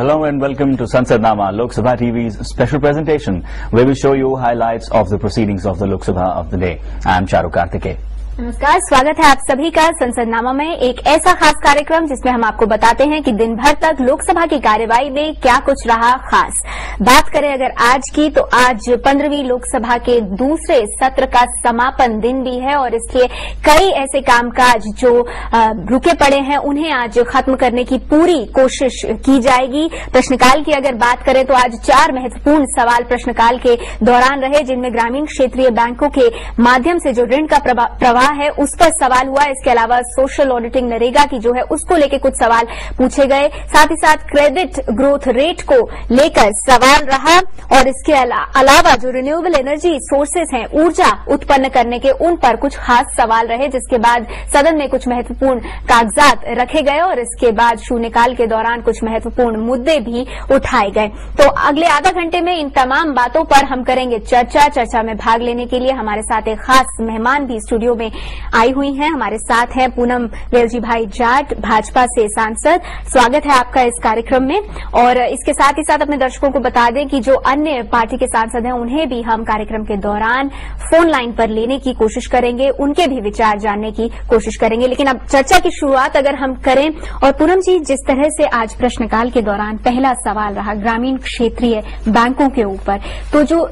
Hello and welcome to Sansadnama, Lok Sabha TV's special presentation where we show you highlights of the proceedings of the Lok Sabha of the day. I am Charu Kartike. नमस्कार, स्वागत है आप सभी का संसदनामा में, एक ऐसा खास कार्यक्रम जिसमें हम आपको बताते हैं कि दिन भर तक लोकसभा की कार्यवाही में क्या कुछ रहा खास। बात करें अगर आज की, तो आज 15वीं लोकसभा के दूसरे सत्र का समापन दिन भी है और इसलिए कई ऐसे कामकाज जो रुके पड़े हैं उन्हें आज खत्म करने की पूरी कोशिश की जाएगी। प्रश्नकाल की अगर बात करें तो आज 4 महत्वपूर्ण सवाल प्रश्नकाल के दौरान रहे, जिनमें ग्रामीण क्षेत्रीय बैंकों के माध्यम से जो ऋण का प्रवाह है उस पर सवाल हुआ। इसके अलावा सोशल ऑडिटिंग नरेगा की जो है उसको लेकर कुछ सवाल पूछे गए। साथ ही साथ क्रेडिट ग्रोथ रेट को लेकर सवाल रहा और इसके अलावा जो रिन्यूएबल एनर्जी सोर्सेज हैं, ऊर्जा उत्पन्न करने के, उन पर कुछ खास सवाल रहे। जिसके बाद सदन में कुछ महत्वपूर्ण कागजात रखे गए और इसके बाद शून्यकाल के दौरान कुछ महत्वपूर्ण मुद्दे भी उठाए गए। तो अगले आधा घंटे में इन तमाम बातों पर हम करेंगे चर्चा में भाग लेने के लिए हमारे साथ एक खास मेहमान भी स्टूडियो में आई हुई हैं। हमारे साथ हैं पूनम वेलजी भाई जाट, भाजपा से सांसद। स्वागत है आपका इस कार्यक्रम में। और इसके साथ ही साथ अपने दर्शकों को बता दें कि जो अन्य पार्टी के सांसद हैं उन्हें भी हम कार्यक्रम के दौरान फोन लाइन पर लेने की कोशिश करेंगे, उनके भी विचार जानने की कोशिश करेंगे। लेकिन अब चर्चा की शुरुआत अगर हम करें, और पूनम जी, जिस तरह से आज प्रश्नकाल के दौरान पहला सवाल रहा ग्रामीण क्षेत्रीय बैंकों के ऊपर, तो जो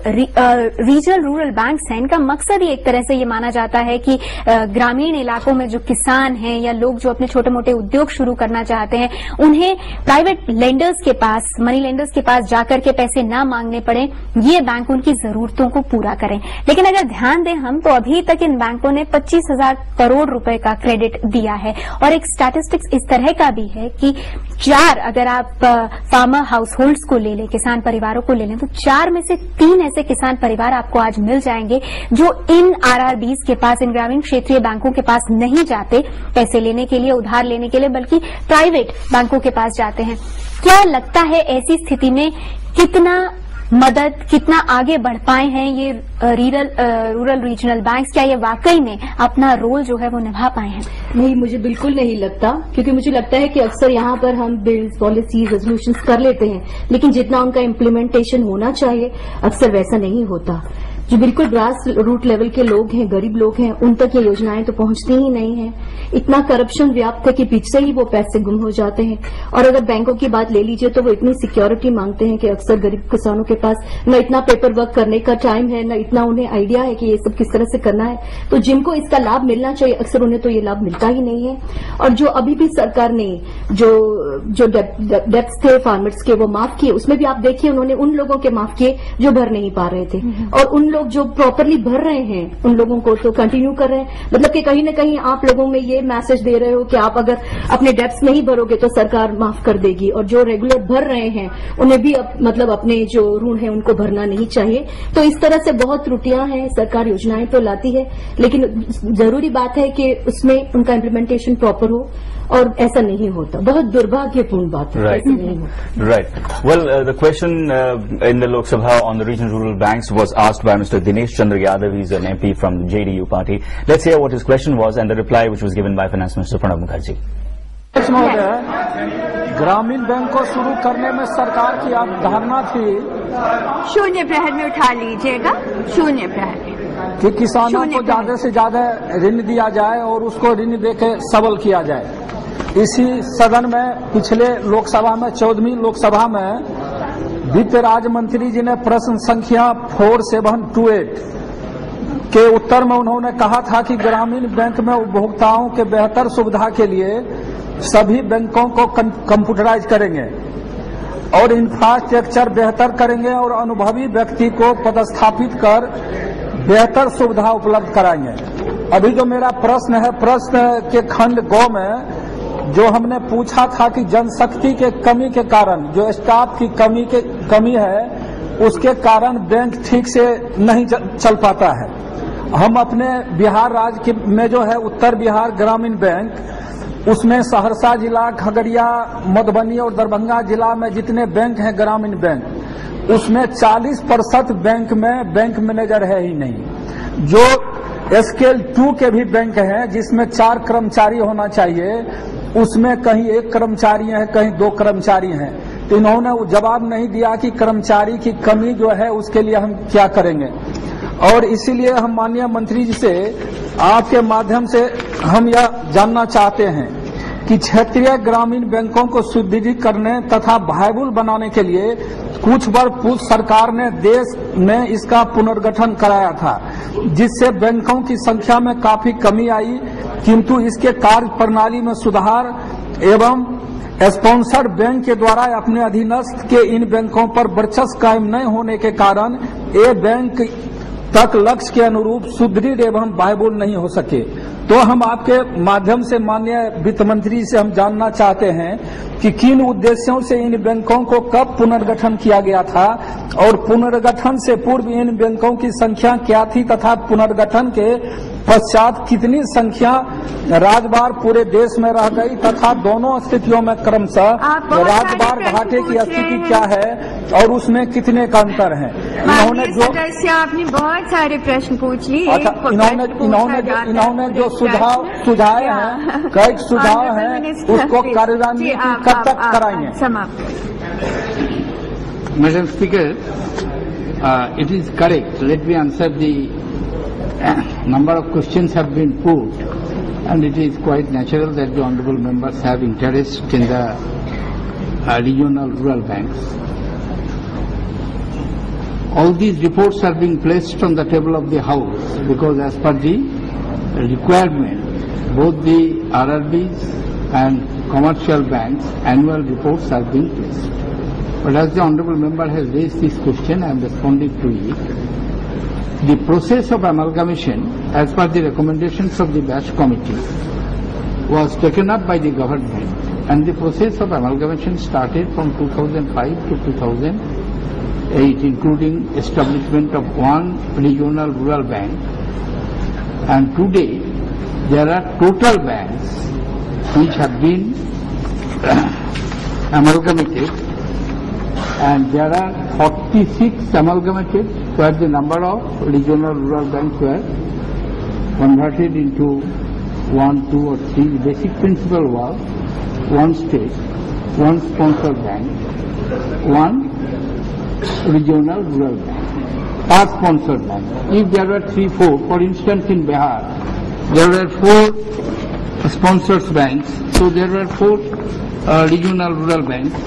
रीजनल रूरल बैंक्स हैं इनका मकसद ही एक तरह से ये माना जाता है कि ग्रामीण इलाकों में जो किसान हैं या लोग जो अपने छोटे मोटे उद्योग शुरू करना चाहते हैं उन्हें प्राइवेट लेंडर्स के पास, मनी लेंडर्स के पास जाकर के पैसे ना मांगने पड़े, ये बैंक उनकी जरूरतों को पूरा करें। लेकिन अगर ध्यान दें हम, तो अभी तक इन बैंकों ने 25,000 करोड़ रुपए का क्रेडिट दिया है। और एक स्टैटिस्टिक्स इस तरह का भी है कि 4, अगर आप फार्मर हाउस होल्ड्स को ले लें, किसान परिवारों को ले लें, तो 4 में से 3 ऐसे किसान परिवार आपको आज मिल जाएंगे जो इन आरआरबीज के पास, इन ग्रामीण क्षेत्रीय बैंकों के पास नहीं जाते पैसे लेने के लिए, उधार लेने के लिए, बल्कि प्राइवेट बैंकों के पास जाते हैं। क्या लगता है ऐसी स्थिति में कितना आगे बढ़ पाए हैं ये रूरल रीजनल बैंक्स? क्या ये वाकई में अपना रोल जो है वो निभा पाए हैं? नहीं, मुझे बिल्कुल नहीं लगता, क्योंकि मुझे लगता है कि अक्सर यहाँ पर हम बिल्स, पॉलिसीज, रेजोल्यूशंस कर लेते हैं, लेकिन जितना उनका इम्प्लीमेंटेशन होना चाहिए अक्सर वैसा नहीं होता। जो बिल्कुल ग्रास रूट लेवल के लोग हैं, गरीब लोग हैं, उन तक ये योजनाएं तो पहुंचती ही नहीं है। इतना करप्शन व्याप्त है कि पीछे ही वो पैसे गुम हो जाते हैं। और अगर बैंकों की बात ले लीजिए तो वो इतनी सिक्योरिटी मांगते हैं कि अक्सर गरीब किसानों के पास न इतना पेपर वर्क करने का टाइम है, न इतना उन्हें आइडिया है कि ये सब किस तरह से करना है। तो जिनको इसका लाभ मिलना चाहिए अक्सर उन्हें तो ये लाभ मिलता ही नहीं है। और जो अभी भी सरकार ने जो डेप्थ थे फार्मर्स के वो माफ किए, उसमें भी आप देखिए उन्होंने उन लोगों के माफ किए जो भर नहीं पा रहे थे, और उन लोग जो प्रॉपरली भर रहे हैं उन लोगों को तो कंटिन्यू कर रहे हैं। मतलब कि कहीं न कहीं आप लोगों में ये मैसेज दे रहे हो कि आप अगर अपने डेप्स नहीं भरोगे तो सरकार माफ कर देगी, और जो रेगुलर भर रहे हैं उन्हें भी मतलब अपने जो ऋण है उनको भरना नहीं चाहिए। तो इस तरह से बहुत त्रुटियां हैं। सरकार योजनाएं तो लाती है, लेकिन जरूरी बात है कि उसमें उनका इम्प्लीमेंटेशन प्रॉपर हो, और ऐसा नहीं होता। बहुत दुर्भाग्यपूर्ण बात है। ऐसा नहीं होता। Right. Well, the question in the Lok Sabha on the regional rural banks was asked by Mr. Dinesh Chandra Yadav. He's an MP from the JDU party. Let's hear what his question was and the reply which was given by Finance Minister Pranab Mukherjee. ग्रामीण bank को शुरू करने में सरकार की धारणा थी, शून्य प्रहर में उठा लीजिएगा, शून्य प्रहर में, कि किसानों को ज्यादा से ज्यादा ऋण दिया जाए और उसको ऋण देके सबल किया जाए। इसी सदन में पिछले लोकसभा में 14वीं लोकसभा में वित्त राज्य मंत्री जी ने प्रश्न संख्या 4728 के उत्तर में उन्होंने कहा था कि ग्रामीण बैंक में उपभोक्ताओं के बेहतर सुविधा के लिए सभी बैंकों को कंप्यूटराइज करेंगे और इंफ्रास्ट्रक्चर बेहतर करेंगे और अनुभवी व्यक्ति को पदस्थापित कर बेहतर सुविधा उपलब्ध कराएंगे। अभी जो मेरा प्रश्न है, प्रश्न के खंड गौ में जो हमने पूछा था कि जनशक्ति के कमी के कारण, जो स्टाफ की कमी है, उसके कारण बैंक ठीक से नहीं चल पाता है। हम अपने बिहार राज्य में जो है उत्तर बिहार ग्रामीण बैंक, उसमें सहरसा जिला, खगड़िया, मधुबनी और दरभंगा जिला में जितने बैंक हैं ग्रामीण बैंक, उसमें 40% बैंक में बैंक मैनेजर है ही नहीं। जो स्केल 2 के भी बैंक हैं जिसमें 4 कर्मचारी होना चाहिए, उसमें कहीं 1 कर्मचारी है, कहीं 2 कर्मचारी हैं। इन्होंने जवाब नहीं दिया कि कर्मचारी की कमी जो है उसके लिए हम क्या करेंगे। और इसीलिए हम माननीय मंत्री जी से आपके माध्यम से हम यह जानना चाहते हैं कि क्षेत्रीय ग्रामीण बैंकों को सुदृढ़ करने तथा वायबल बनाने के लिए कुछ वर्ष पूर्व सरकार ने देश में इसका पुनर्गठन कराया था, जिससे बैंकों की संख्या में काफी कमी आई, किंतु इसके कार्य प्रणाली में सुधार एवं स्पॉन्सर्ड बैंक के द्वारा अपने अधीनस्थ के इन बैंकों पर वर्चस्व कायम नहीं होने के कारण ये बैंक तक लक्ष्य के अनुरूप सुदृढ़ एवं वायबल नहीं हो सके। तो हम आपके माध्यम से माननीय वित्त मंत्री से हम जानना चाहते हैं कि किन उद्देश्यों से इन बैंकों को कब पुनर्गठन किया गया था और पुनर्गठन से पूर्व इन बैंकों की संख्या क्या थी तथा पुनर्गठन के पश्चात कितनी संख्या राजबार पूरे देश में रह गई तथा दोनों स्थितियों में क्रमशः राजबार घाटे की स्थिति क्या है और उसमें कितने का अंतर है। इन्होंने जो सदस्य आपने बहुत सारे प्रश्न पूछ लिए। अच्छा, इन्होंने जो सुझाव सुझाए हैं, कई सुझाव हैं, उसको कार्यान्वित कब तक कराएंगे? समाप्त। Madam Speaker, it is correct. Let me answer the number of questions have been put, and it is quite natural that the honourable members have interest in the regional rural banks. All these reports are being placed on the table of the House because as per the requirement, both the RRBs and commercial banks annual reports are being placed. But as the honourable member has raised this question, I am responding to it. The process of amalgamation, as per the recommendations of the Batch Committee, was taken up by the government, and the process of amalgamation started from 2005 to 2008, including establishment of one regional rural bank. And today, there are total banks which have been amalgamated, and there are 46 amalgamated, where the number of regional rural banks were converted into 1, 2 or 3. The basic principle was one state, one sponsor bank, one regional rural bank, per sponsored bank. If there were 3, 4, for instance in Bihar, there were 4 sponsors banks, so there were 4 regional rural banks.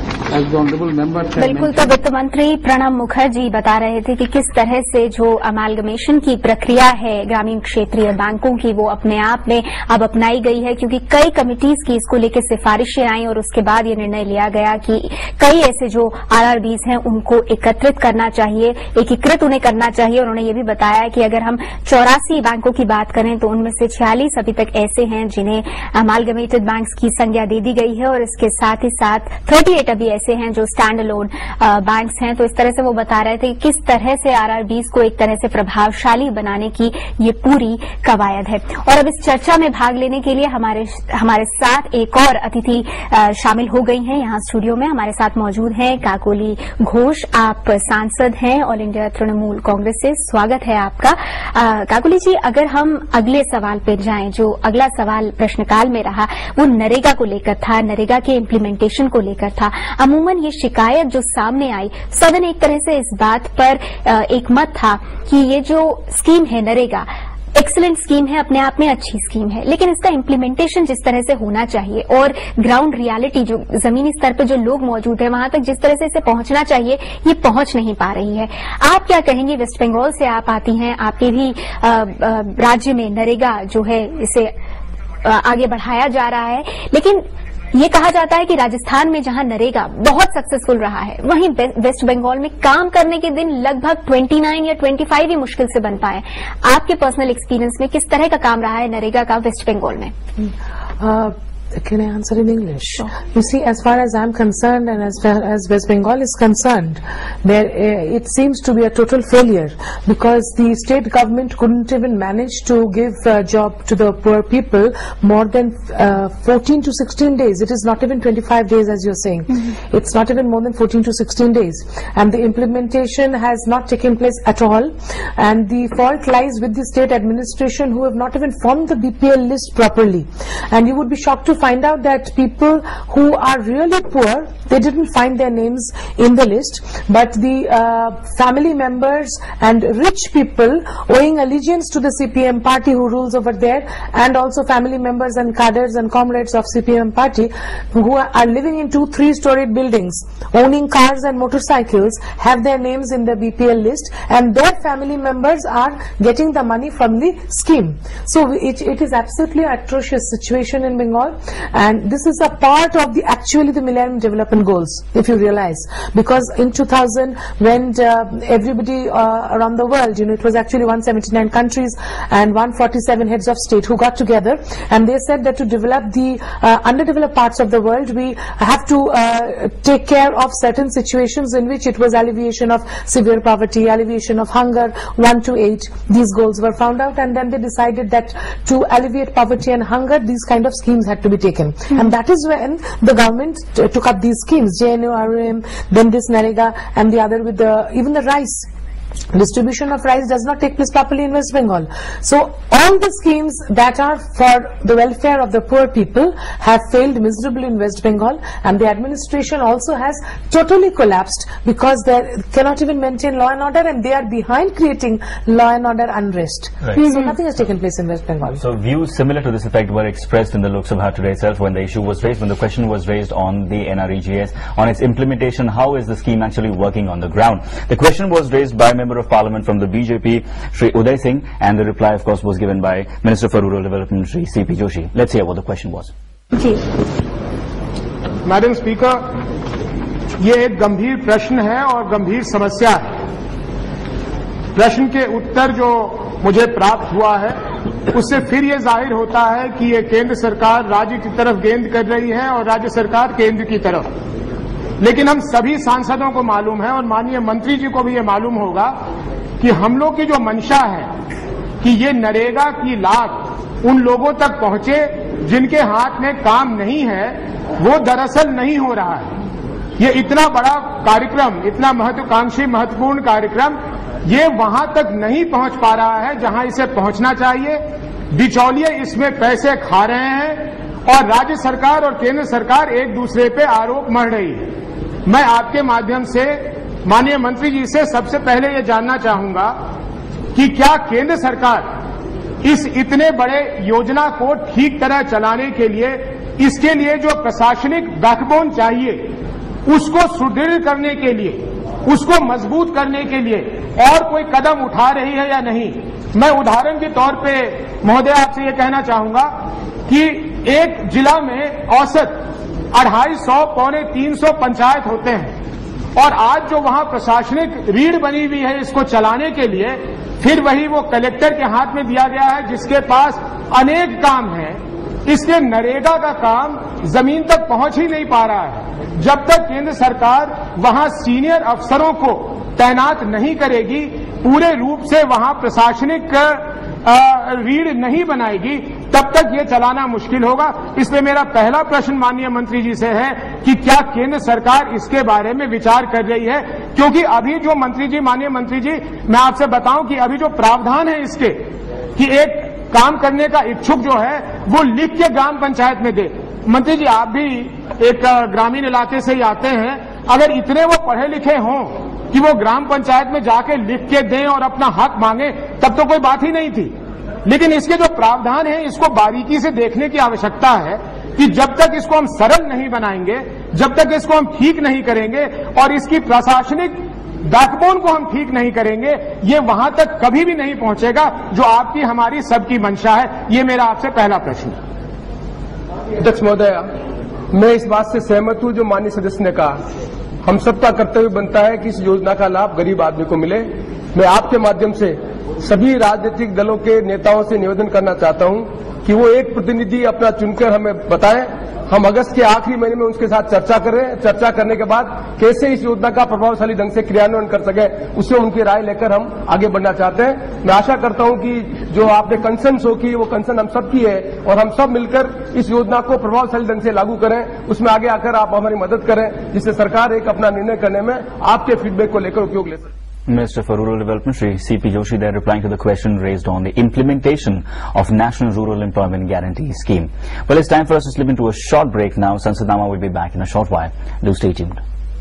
बिल्कुल, तो वित्त मंत्री प्रणब मुखर्जी बता रहे थे कि किस तरह से जो अमालगमेशन की प्रक्रिया है ग्रामीण क्षेत्रीय बैंकों की वो अपने आप में अब अपनाई गई है, क्योंकि कई कमिटीज की इसको लेकर सिफारिशें आई और उसके बाद ये निर्णय लिया गया कि कई ऐसे जो आरआरबीज हैं उनको एकत्रित करना चाहिए, एकीकृत उन्हें करना चाहिए। उन्होंने ये भी बताया कि अगर हम 84 बैंकों की बात करें तो उनमें से 46 अभी तक ऐसे हैं जिन्हें अमालगमेटेड बैंक्स की संज्ञा दे दी गई है और इसके साथ ही साथ 38 अभी ऐसे हैं जो स्टैंड अलोन बैंक्स हैं। तो इस तरह से वो बता रहे थे कि किस तरह से आरआरबीज को एक तरह से प्रभावशाली बनाने की ये पूरी कवायद है। और अब इस चर्चा में भाग लेने के लिए हमारे साथ एक और अतिथि शामिल हो गई हैं यहां स्टूडियो में। हमारे साथ मौजूद हैं काकोली घोष, आप सांसद हैं ऑल इंडिया तृणमूल कांग्रेस से, स्वागत है आपका। काकोली जी, अगर हम अगले सवाल पे जाएं, जो अगला सवाल प्रश्नकाल में रहा वो नरेगा को लेकर था, नरेगा के इम्प्लीमेंटेशन को लेकर था। अमूमन ये शिकायत जो सामने आई, सदन एक तरह से इस बात पर एक मत था कि ये जो स्कीम है नरेगा एक्सीलेंट स्कीम है, अपने आप में अच्छी स्कीम है, लेकिन इसका इम्प्लीमेंटेशन जिस तरह से होना चाहिए और ग्राउंड रियलिटी जो जमीनी स्तर पर जो लोग मौजूद हैं वहां तक जिस तरह से इसे पहुंचना चाहिए ये पहुंच नहीं पा रही है। आप क्या कहेंगी? वेस्ट बंगाल से आप आती हैं, आपके भी राज्य में नरेगा जो है इसे आगे बढ़ाया जा रहा है, लेकिन ये कहा जाता है कि राजस्थान में जहां नरेगा बहुत सक्सेसफुल रहा है वहीं वेस्ट बंगाल में काम करने के दिन लगभग 29 या 25 ही मुश्किल से बन पाए। आपके पर्सनल एक्सपीरियंस में किस तरह का काम रहा है नरेगा का वेस्ट बंगाल में? Can I answer in English? Sure. You see, as far as I'm concerned and as far as West Bengal is concerned, it seems to be a total failure because the state government couldn't even manage to give a job to the poor people more than 14 to 16 days. It is not even 25 days as you're saying. Mm-hmm. It's not even more than 14 to 16 days. And the implementation has not taken place at all. And the fault lies with the state administration who have not even formed the BPL list properly. And you would be shocked to find out that people who are really poor, they didn't find their names in the list, but the family members and rich people owing allegiance to the CPM party who rules over there, and also family members and cadres and comrades of CPM party who are living in 2-3-storied buildings, owning cars and motorcycles, have their names in the BPL list, and their family members are getting the money from the scheme. So it is absolutely atrocious situation in Bengal, and this is a part of the actually the Millennium Development Goals, if you realize, because in 2000 when everybody around the world, it was actually 179 countries and 147 heads of state who got together, and they said that to develop the underdeveloped parts of the world, we have to take care of certain situations in which it was alleviation of severe poverty, alleviation of hunger, 1 to 8. These goals were found out, and then they decided that to alleviate poverty and hunger, these kind of schemes had to be taken. And that is when the government took up these schemes, JNORM, then this NREGA, and the other with even the rice. Distribution of rice does not take place properly in West Bengal. So all the schemes that are for the welfare of the poor people have failed miserably in West Bengal, and the administration also has totally collapsed because they cannot even maintain law and order, and they are behind creating law and order unrest. Right. So nothing has taken place in West Bengal. So views similar to this effect were expressed in the Lok Sabha today itself when the issue was raised, when the question was raised on the NREGS, on its implementation. How is the scheme actually working on the ground? The question was raised by Member of Parliament from the BJP, Shri Uday Singh, and the reply, of course, was given by Minister for Rural Development, Shri C.P. Joshi. Let's hear what the question was. Madam speaker, ये एक गंभीर प्रश्न है और गंभीर समस्या है। प्रश्न के उत्तर जो मुझे प्राप्त हुआ है उससे फिर ये जाहिर होता है कि ये केंद्र सरकार राज्य की तरफ गेंद कर रही है और राज्य सरकार केंद्र की तरफ। लेकिन हम सभी सांसदों को मालूम है और माननीय मंत्री जी को भी ये मालूम होगा कि हम लोग की जो मंशा है कि ये नरेगा की लाभ उन लोगों तक पहुंचे जिनके हाथ में काम नहीं है, वो दरअसल नहीं हो रहा है। ये इतना बड़ा कार्यक्रम, इतना महत्वाकांक्षी महत्वपूर्ण कार्यक्रम, ये वहां तक नहीं पहुंच पा रहा है जहां इसे पहुंचना चाहिए। बिचौलिए इसमें पैसे खा रहे हैं और राज्य सरकार और केंद्र सरकार एक दूसरे पे आरोप मढ़ रही है। मैं आपके माध्यम से माननीय मंत्री जी से सबसे पहले ये जानना चाहूंगा कि क्या केंद्र सरकार इस इतने बड़े योजना को ठीक तरह चलाने के लिए, इसके लिए जो प्रशासनिक बैकबोन चाहिए उसको सुदृढ़ करने के लिए, उसको मजबूत करने के लिए और कोई कदम उठा रही है या नहीं। मैं उदाहरण के तौर पे महोदय आपसे ये कहना चाहूंगा कि एक जिला में औसत 250 पौने 300 पंचायत होते हैं और आज जो वहां प्रशासनिक रीढ़ बनी हुई है इसको चलाने के लिए, फिर वही वो कलेक्टर के हाथ में दिया गया है जिसके पास अनेक काम है। इसलिए नरेगा का काम जमीन तक पहुंच ही नहीं पा रहा है। जब तक केंद्र सरकार वहां सीनियर अफसरों को तैनात नहीं करेगी, पूरे रूप से वहां प्रशासनिक रीढ़ नहीं बनाएगी, तब तक ये चलाना मुश्किल होगा। इसलिए मेरा पहला प्रश्न माननीय मंत्री जी से है कि क्या केंद्र सरकार इसके बारे में विचार कर रही है, क्योंकि अभी जो मंत्री जी, माननीय मंत्री जी, मैं आपसे बताऊं कि अभी जो प्रावधान है इसके कि एक काम करने का इच्छुक जो है वो लिख के ग्राम पंचायत में दे। मंत्री जी, आप भी एक ग्रामीण इलाके से ही आते हैं, अगर इतने वो पढ़े लिखे हों कि वो ग्राम पंचायत में जाके लिख के दें और अपना हक मांगे, तब तो कोई बात ही नहीं थी। लेकिन इसके जो प्रावधान है इसको बारीकी से देखने की आवश्यकता है कि जब तक इसको हम सरल नहीं बनाएंगे, जब तक इसको हम ठीक नहीं करेंगे और इसकी प्रशासनिक बैकबोन को हम ठीक नहीं करेंगे, ये वहां तक कभी भी नहीं पहुंचेगा जो आपकी हमारी सबकी मंशा है। ये मेरा आपसे पहला प्रश्न है। अध्यक्ष महोदय, मैं इस बात से सहमत हूं जो माननीय सदस्य ने कहा। हम सबका कर्तव्य बनता है कि इस योजना का लाभ गरीब आदमी को मिले। मैं आपके माध्यम से सभी राजनीतिक दलों के नेताओं से निवेदन करना चाहता हूं कि वो एक प्रतिनिधि अपना चुनकर हमें बताएं। हम अगस्त के आखिरी महीने में उनके साथ चर्चा करें। चर्चा करने के बाद कैसे इस योजना का प्रभावशाली ढंग से क्रियान्वयन कर सके, उससे उनकी राय लेकर हम आगे बढ़ना चाहते हैं। मैं आशा करता हूं कि जो आपने कंसर्न शो की, वो कंसर्न हम सबकी है और हम सब मिलकर इस योजना को प्रभावशाली ढंग से लागू करें। उसमें आगे आकर आप हमारी मदद करें, जिससे सरकार एक अपना निर्णय करने में आपके फीडबैक को लेकर उपयोग ले सके। Minister for Rural Development, Shri C.P. Joshi, there replying to the question raised on the implementation of National Rural Employment Guarantee Scheme. Well, it's time for us to slip into a short break now. Sansad Nama will be back in a short while. Do stay tuned.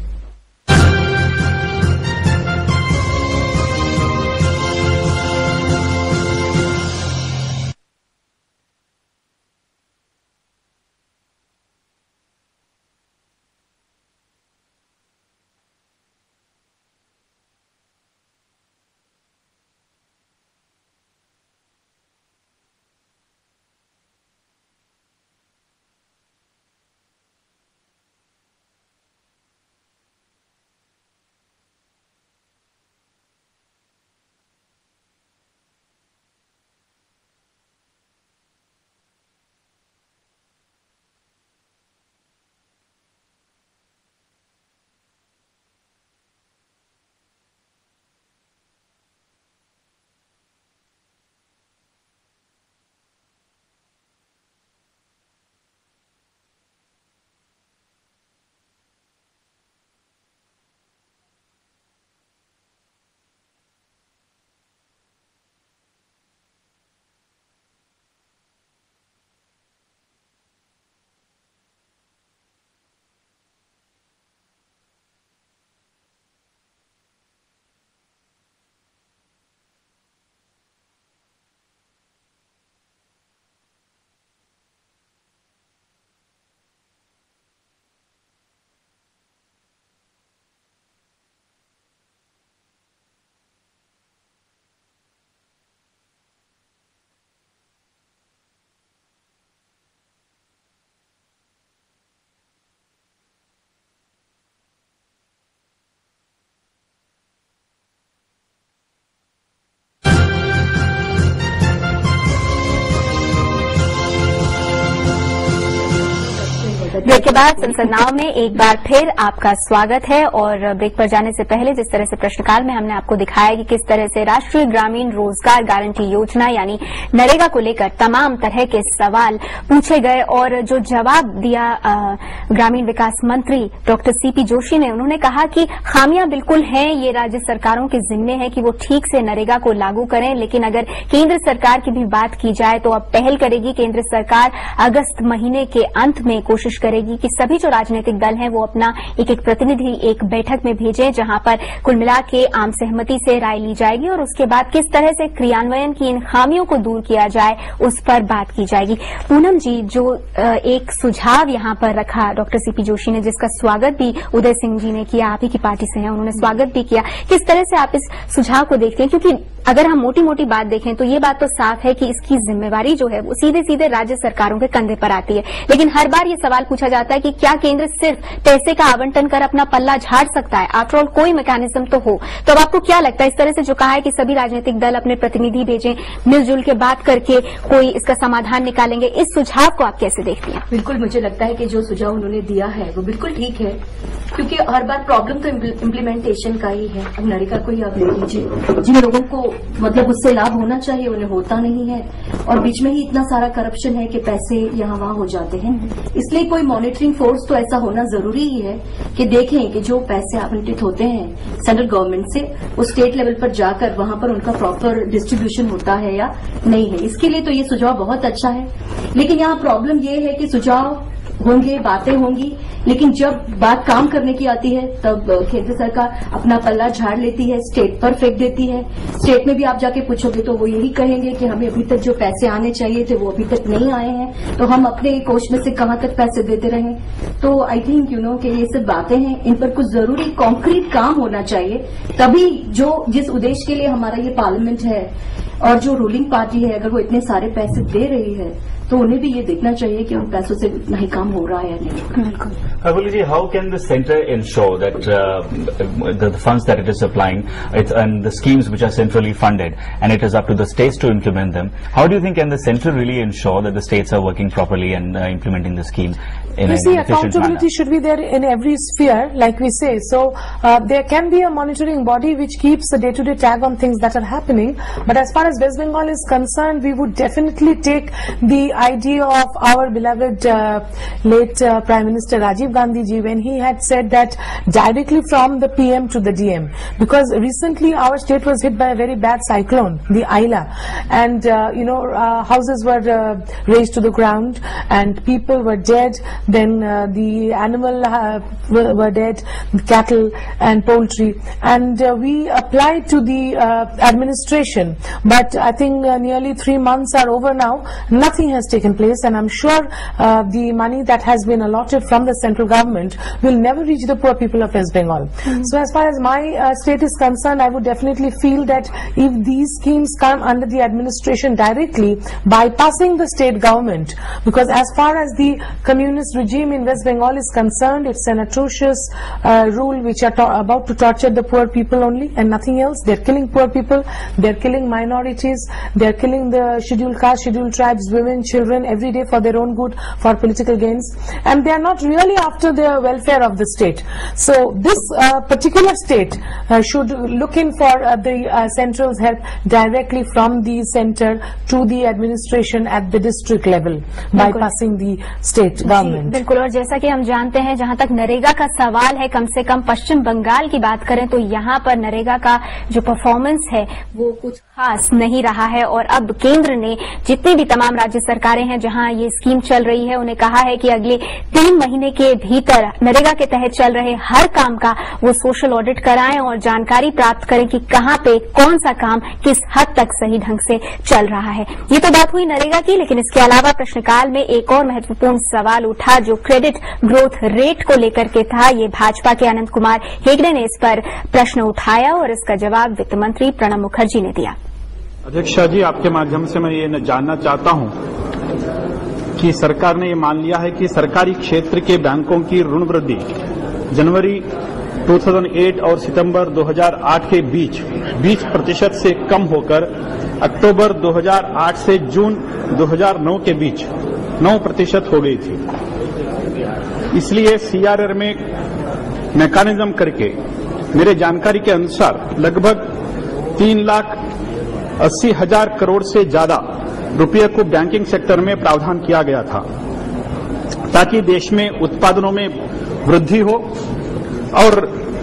Break के बाद संसद नाव में एक बार फिर आपका स्वागत है। और ब्रेक पर जाने से पहले जिस तरह से प्रश्नकाल में हमने आपको दिखाया कि किस तरह से राष्ट्रीय ग्रामीण रोजगार गारंटी योजना यानी नरेगा को लेकर तमाम तरह के सवाल पूछे गए और जो जवाब दिया ग्रामीण विकास मंत्री डॉक्टर सीपी जोशी ने, उन्होंने कहा कि खामियां बिल्कुल हैं, ये राज्य सरकारों के जिम्मे है कि वो ठीक से नरेगा को लागू करें, लेकिन अगर केंद्र सरकार की भी बात की जाए तो अब पहल करेगी केंद्र सरकार अगस्त महीने के अंत में कोशिश करेगी कि सभी जो राजनीतिक दल हैं वो अपना एक एक प्रतिनिधि एक बैठक में भेजें जहां पर कुल मिला के आम सहमति से राय ली जाएगी और उसके बाद किस तरह से क्रियान्वयन की इन खामियों को दूर किया जाए उस पर बात की जाएगी। पूनम जी, जो एक सुझाव यहां पर रखा डॉक्टर सीपी जोशी ने, जिसका स्वागत भी उदय सिंह जी ने किया, आप ही की पार्टी से हैं, उन्होंने स्वागत भी किया, किस तरह से आप इस सुझाव को देखते हैं? क्योंकि अगर हम मोटी मोटी बात देखें तो ये बात तो साफ है कि इसकी जिम्मेवारी जो है वो सीधे सीधे राज्य सरकारों के कंधे पर आती है, लेकिन हर बार ये सवाल पूछा जाता है कि क्या केंद्र सिर्फ पैसे का आवंटन कर अपना पल्ला झाड़ सकता है? आफ्टर ऑल कोई मैकेनिज्म तो हो। तो अब आपको क्या लगता है, इस तरह से जो कहा है कि सभी राजनीतिक दल अपने प्रतिनिधि भेजें, मिलजुल के बात करके कोई इसका समाधान निकालेंगे, इस सुझाव को आप कैसे देखती हैं? बिल्कुल, मुझे लगता है कि जो सुझाव उन्होंने दिया है वो बिल्कुल ठीक है, क्योंकि हर बार प्रॉब्लम तो इम्प्लीमेंटेशन का ही है। अब नरेगा को ही आप ले लीजिए, जिन लोगों को मतलब उससे लाभ होना चाहिए उन्हें होता नहीं है और बीच में ही इतना सारा करप्शन है कि पैसे यहाँ वहां हो जाते हैं। इसलिए कोई मॉनिटरिंग फोर्स तो ऐसा होना जरूरी ही है कि देखें कि जो पैसे आवंटित होते हैं सेंट्रल गवर्नमेंट से वो स्टेट लेवल पर जाकर वहां पर उनका प्रॉपर डिस्ट्रीब्यूशन होता है या नहीं है। इसके लिए तो ये सुझाव बहुत अच्छा है, लेकिन यहाँ प्रॉब्लम ये है कि सुझाव होंगे, बातें होंगी, लेकिन जब बात काम करने की आती है तब केंद्र सरकार अपना पल्ला झाड़ लेती है, स्टेट पर फेंक देती है। स्टेट में भी आप जाके पूछोगे तो वो यही कहेंगे कि हमें अभी तक जो पैसे आने चाहिए थे वो अभी तक नहीं आए हैं, तो हम अपने कोष में से कहां तक पैसे देते रहें। तो आई थिंक कि ये सब बातें हैं, इन पर कुछ जरूरी कॉन्क्रीट काम होना चाहिए, तभी जो जिस उद्देश्य के लिए हमारा ये पार्लियामेंट है और जो रूलिंग पार्टी है, अगर वो इतने सारे पैसे दे रही है तो उन्हें भी ये देखना चाहिए कि उन पैसों से इतना ही काम हो रहा है या नहीं। Kharbuli ji, how can the centre ensure that the funds that it is supplying and the schemes which are centrally funded and it is up to the states to implement them, how do you think can the centre really ensure that the states are working properly and implementing the scheme in an efficient accountability manner? should be there in every sphere, like we say. So there can be a monitoring body which keeps a day-to-day tag on things that are happening. But as far as West Bengal is concerned, we would definitely take the idea of our beloved late Prime Minister Rajiv Gandhi ji when he had said that directly from the PM to the DM, because recently our state was hit by a very bad cyclone, the Aila, and houses were razed to the ground and people were dead, then the animal were dead, cattle and poultry, and we applied to the administration, but I think nearly 3 months are over now. Nothing has taken place, and I'm sure the money that has been allotted from the central government will never reach the poor people of West Bengal. So as far as my state is concerned, I would definitely feel that if these schemes come under the administration directly, bypassing the state government, because as far as the communist regime in West Bengal is concerned, it's an atrocious rule which are about to torture the poor people only and nothing else. They're killing poor people, they're killing minorities, they're killing the scheduled caste, scheduled tribes, women, children every day for their own good, for political gains, and they are not really after the welfare of the state. So this particular state should look in for the central's help directly from the center to the administration at the district level, bypassing the state government. बिल्कुल, और जैसा कि हम जानते हैं, जहां तक नरेगा का सवाल है, कम से कम पश्चिम बंगाल की बात करें तो यहां पर नरेगा का जो परफॉर्मेंस है वो कुछ खास नहीं रहा है, और अब केंद्र ने जितनी भी तमाम राज्य सरकारें हैं जहां ये स्कीम चल रही है उन्हें कहा है कि अगले 3 महीने के भीतर नरेगा के तहत चल रहे हर काम का वो सोशल ऑडिट कराएं और जानकारी प्राप्त करें कि कहां पे कौन सा काम किस हद तक सही ढंग से चल रहा है। ये तो बात हुई नरेगा की, लेकिन इसके अलावा प्रश्नकाल में एक और महत्वपूर्ण सवाल उठा जो क्रेडिट ग्रोथ रेट को लेकर के था। ये भाजपा के अनंत कुमार हेगड़े ने इस पर प्रश्न उठाया और इसका जवाब वित्त मंत्री प्रणब मुखर्जी ने दिया। अध्यक्ष जी, आपके माध्यम से मैं ये जानना चाहता हूं कि सरकार ने ये मान लिया है कि सरकारी क्षेत्र के बैंकों की ऋण वृद्धि जनवरी 2008 और सितंबर 2008 के बीच 20% से कम होकर अक्टूबर 2008 से जून 2009 के बीच 9% हो गई थी। इसलिए सीआरआर में मैकेनिज्म करके मेरे जानकारी के अनुसार लगभग 3,80,000 करोड़ से ज्यादा रुपये को बैंकिंग सेक्टर में प्रावधान किया गया था ताकि देश में उत्पादनों में वृद्धि हो। और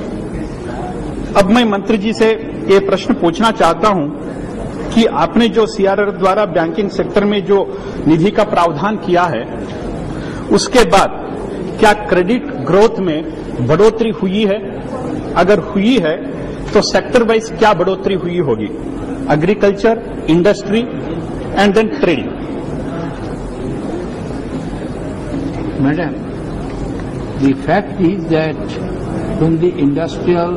अब मैं मंत्री जी से ये प्रश्न पूछना चाहता हूं कि आपने जो सीआरआर द्वारा बैंकिंग सेक्टर में जो निधि का प्रावधान किया है उसके बाद क्या क्रेडिट ग्रोथ में बढ़ोतरी हुई है? अगर हुई है तो सेक्टर वाइज क्या बढ़ोतरी हुई होगी? Agriculture, industry and then trading. Madam, the fact is that when the industrial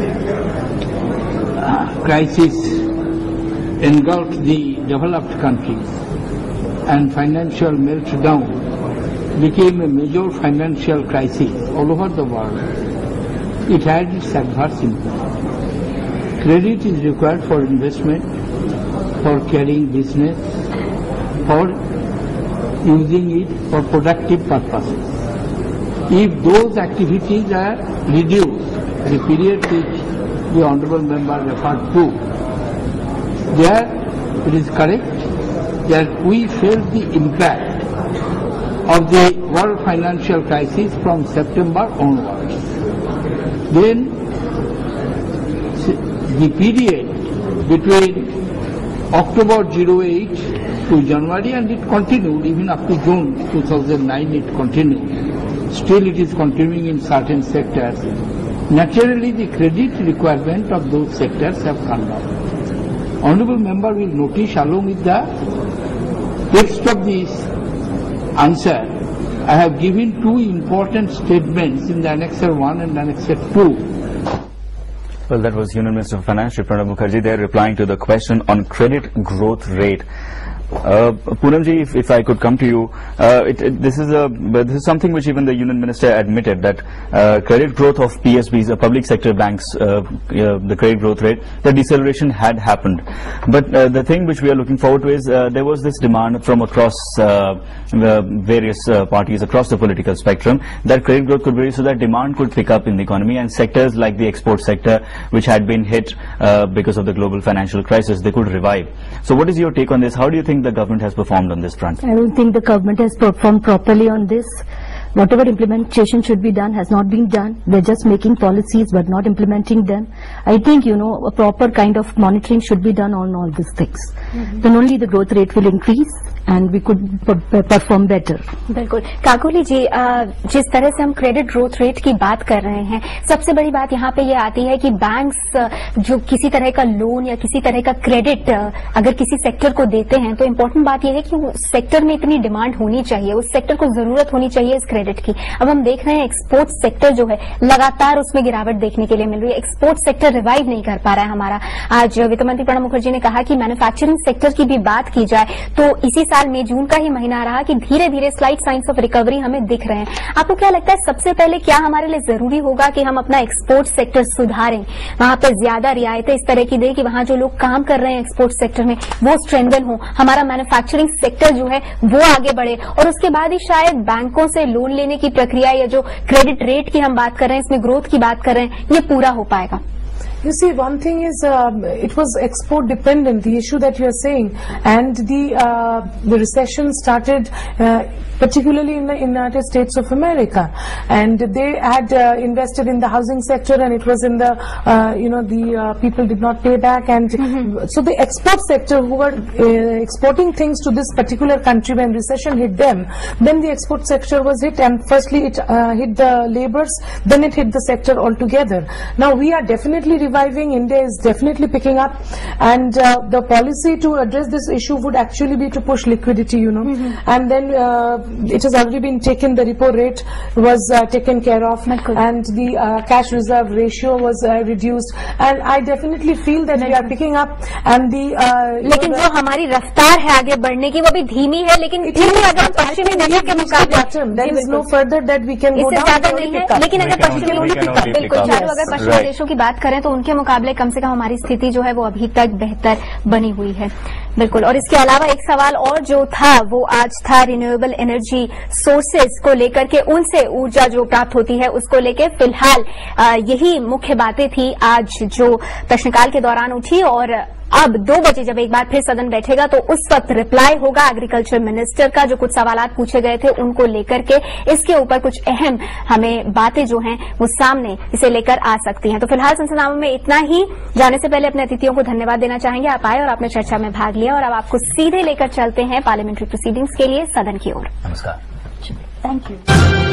crisis engulfed the developed countries and financial meltdown became a major financial crisis all over the world, it had its adverse impact. Credit is required for investment, for carrying business, for using it for productive purposes. If those activities are reduced, the period which the Honourable Member referred to, there it is correct that we felt the impact of the world financial crisis from September onwards. Then the period between October 08 to January, and it continued even up to June 2009, it continued. Still it is continuing in certain sectors. Naturally the credit requirement of those sectors have come down. Honourable Member will notice along with the text of this answer, I have given two important statements in the Annexure 1 and Annexure 2. Well, that was Union Minister of Finance, Pranab Mukherjee, there replying to the question on credit growth rate. Poonamji, if I could come to you, this is something which even the Union Minister admitted, that credit growth of PSBs, public sector banks, the credit growth rate, the deceleration had happened. But the thing which we are looking forward to is there was this demand from across various parties across the political spectrum that credit growth could vary so that demand could pick up in the economy, and sectors like the export sector, which had been hit because of the global financial crisis, they could revive. So what is your take on this? How do you think think the government has performed on this front? I don't think the government has performed properly on this. Whatever implementation should be done has not been done. They're just making policies but not implementing them. I think, a proper kind of monitoring should be done on all these things. Then only the growth rate will increase and we could perform better. बिल्कुल। काकोली जी, जिस तरह से हम credit growth rate की बात कर रहे हैं, सबसे बड़ी बात यहाँ पे ये आती है कि बैंक्स जो किसी तरह का लोन या किसी तरह का क्रेडिट अगर किसी सेक्टर को देते हैं तो इम्पोर्टेंट बात यह है कि उस सेक्टर में इतनी डिमांड होनी चाहिए, उस सेक्टर को जरूरत होनी चाहिए इस क्रेडिट की। अब हम देख रहे हैं एक्सपोर्ट सेक्टर जो है लगातार उसमें गिरावट देखने के लिए मिल रही है। एक्सपोर्ट सेक्टर रिवाइव नहीं कर पा रहा है हमारा। आज वित्त मंत्री प्रणब मुखर्जी ने कहा कि मैन्युफैक्चरिंग सेक्टर की भी बात की जाए तो इसी साल मई जून का ही महीना रहा कि धीरे धीरे स्लाइड साइंस ऑफ रिकवरी हमें दिख रहे हैं। आपको क्या लगता है सबसे पहले क्या हमारे लिए जरूरी होगा कि हम अपना एक्सपोर्ट सेक्टर सुधारें, वहां पर ज्यादा रियायतें इस तरह की दें कि वहां जो लोग काम कर रहे हैं एक्सपोर्ट सेक्टर में वो स्ट्रेंथन हो, हमारा मैन्युफैक्चरिंग सेक्टर जो है वो आगे बढ़े और उसके बाद ही शायद बैंकों से लोन लेने की प्रक्रिया या जो क्रेडिट रेट की हम बात कर रहे हैं, इसमें ग्रोथ की बात कर रहे हैं, ये पूरा हो पाएगा? You see, one thing is it was export dependent, the issue that you are saying, and the recession started particularly in the United States of America, and they had invested in the housing sector, and it was in the the people did not pay back, and so the export sector who were exporting things to this particular country when recession hit them, then the export sector was hit, and firstly it hit the laborers, then it hit the sector altogether. Now we are definitely reviving. India is definitely picking up, and the policy to address this issue would actually be to push liquidity, and then it has already been taken. The repo rate was taken care of, and the cash reserve ratio was reduced, and I definitely feel that we are picking up, and the लेकिन जो हमारी रफ्तार है आगे बढ़ने की वो भी धीमी है, लेकिन फिर भी अगर पश्चिमी देशों के मुकाबले there is no further that we can go down. ज्यादा नहीं है, लेकिन अगर पश्चिमी देशों की बात करें तो उनके मुकाबले कम से कम हमारी स्थिति जो है वो अभी तक बेहतर बनी हुई है। बिल्कुल। और इसके अलावा एक सवाल और जो था वो आज था रिन्यूएबल एनर्जी सोर्सेज को लेकर के, उनसे ऊर्जा जो प्राप्त होती है उसको लेकर। फिलहाल यही मुख्य बातें थी आज जो प्रश्नकाल के दौरान उठी, और अब 2 बजे जब एक बार फिर सदन बैठेगा तो उस वक्त रिप्लाई होगा एग्रीकल्चर मिनिस्टर का, जो कुछ सवालात पूछे गए थे उनको लेकर के। इसके ऊपर कुछ अहम हमें बातें जो हैं वो सामने इसे लेकर आ सकती हैं। तो फिलहाल संसद में इतना ही। जाने से पहले अपने अतिथियों को धन्यवाद देना चाहेंगे, आप आए और आपने चर्चा में भाग लिया, और अब आपको सीधे लेकर चलते हैं पार्लियामेंट्री प्रोसीडिंग्स के लिए सदन की ओर। नमस्कार। Thank you.